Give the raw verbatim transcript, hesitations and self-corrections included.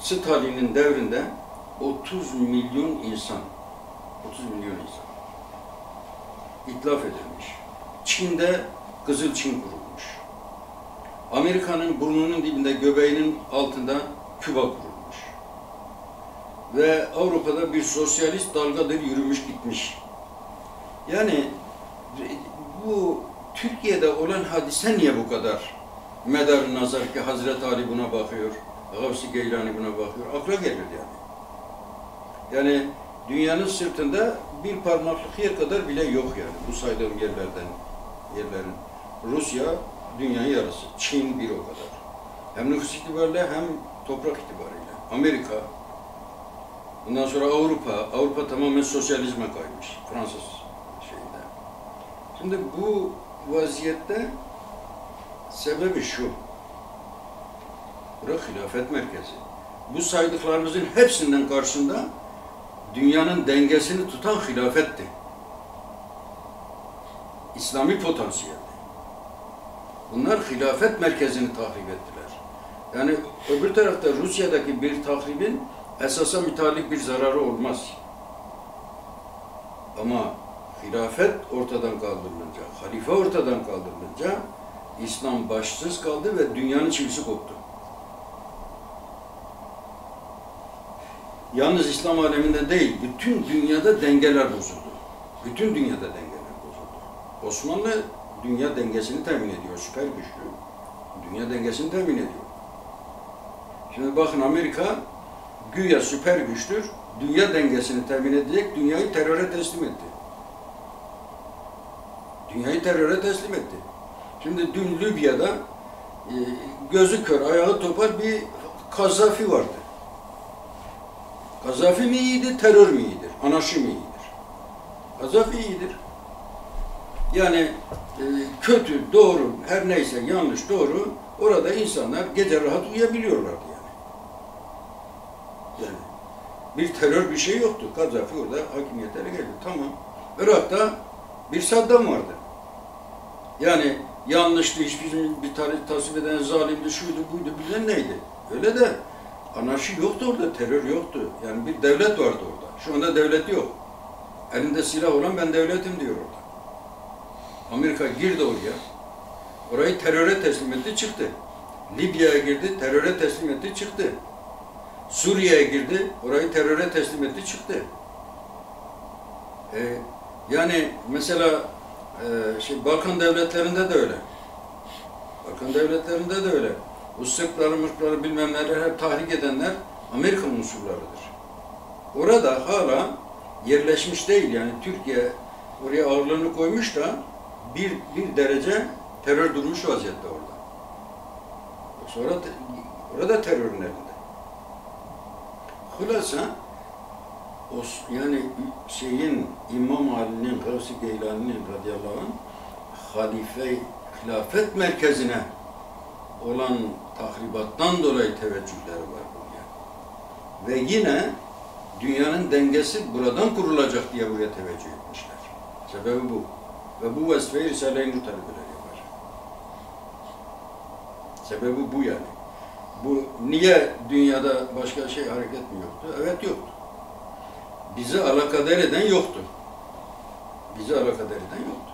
Stalin'in devrinde otuz milyon insan, otuz milyon insan itlaf edilmiş. Çin'de Kızıl Çin kurulmuş. Amerika'nın burnunun dibinde, göbeğinin altında Küba kurulmuş. Ve Avrupa'da bir sosyalist dalgadır yürümüş gitmiş. Yani bu Türkiye'de olan hadise niye bu kadar medar-ı nazar ki Hazreti Ali buna bakıyor, Gavs-ı Geylani buna bakıyor, akla gelir yani. Yani dünyanın sırtında bir parmaklık yer kadar bile yok yani bu saydığım yerlerden, yerlerin. Rusya dünyanın yarısı, Çin bir o kadar. Hem nüfus itibariyle hem toprak itibariyle. Amerika, bundan sonra Avrupa, Avrupa tamamen sosyalizme kaymış, Fransız şeyinde. Şimdi bu vaziyette sebebi şu, burası hilafet merkezi. Bu saydıklarımızın hepsinden karşısında dünyanın dengesini tutan hilafetti. İslami potansiyeldi. Bunlar hilafet merkezini tahrip ettiler. Yani öbür tarafta Rusya'daki bir tahribin esasa mütalik bir zararı olmaz. Ama hilafet ortadan kaldırılınca, halife ortadan kaldırılınca İslam başsız kaldı ve dünyanın çivisi koptu. Yalnız İslam aleminde değil, bütün dünyada dengeler bozuldu. Bütün dünyada dengeler bozuldu. Osmanlı dünya dengesini temin ediyor, süper güçlü. Dünya dengesini temin ediyor. Şimdi bakın Amerika güya süper güçtür, dünya dengesini temin edecek, dünyayı teröre teslim etti. Dünyayı teröre teslim etti. Şimdi dün Libya'da e, gözü kör, ayağı topal bir Kazzafi vardı. Kazzafi mi iyidir, terör mü iyidir, anarşi mi iyidir? Kazzafi iyidir. Yani e, kötü, doğru, her neyse yanlış, doğru, orada insanlar gece rahat uyuyabiliyorlardı yani. Yani bir terör bir şey yoktu. Kazzafi orada hakimiyetlere geldi. Tamam. Irak'ta bir Saddam vardı. Yani yanlıştı, hiçbir bir tarih tasvip eden zalimdi, şuydu, buydu, bilen neydi? Öyle de anarşi yoktu orada, terör yoktu. Yani bir devlet vardı orada. Şu anda devlet yok. Elinde silah olan ben devletim diyor orada. Amerika girdi oraya. Orayı teröre teslim etti, çıktı. Libya'ya girdi, teröre teslim etti, çıktı. Suriye'ye girdi, orayı teröre teslim etti, çıktı. Ee, yani mesela e, şey, Balkan devletlerinde de öyle. Balkan devletlerinde de öyle. O Sırpları, Mırkları bilmem neler hep tahrik edenler Amerikan unsurlarıdır. Orada hala yerleşmiş değil yani Türkiye oraya ağırlığını koymuş da bir, bir derece terör durmuş vaziyette orada. Sonra orada terörün elinde. Hülasa yani şeyin İmam Ali'nin, Gavs-ı Geylani'nin radıyallahu anh halife hilafet merkezine olan tahribattan dolayı teveccühleri var buraya. Ve yine dünyanın dengesi buradan kurulacak diye buraya teveccüh etmişler. Sebebi bu. Ve bu vazifeyi Risale-i Nur talebeleri yapar. Sebebi bu yani. Bu niye dünyada başka şey hareket mi yoktu? Evet yoktu. Bizi alakadar eden yoktu. Bizi alakadar eden yoktu.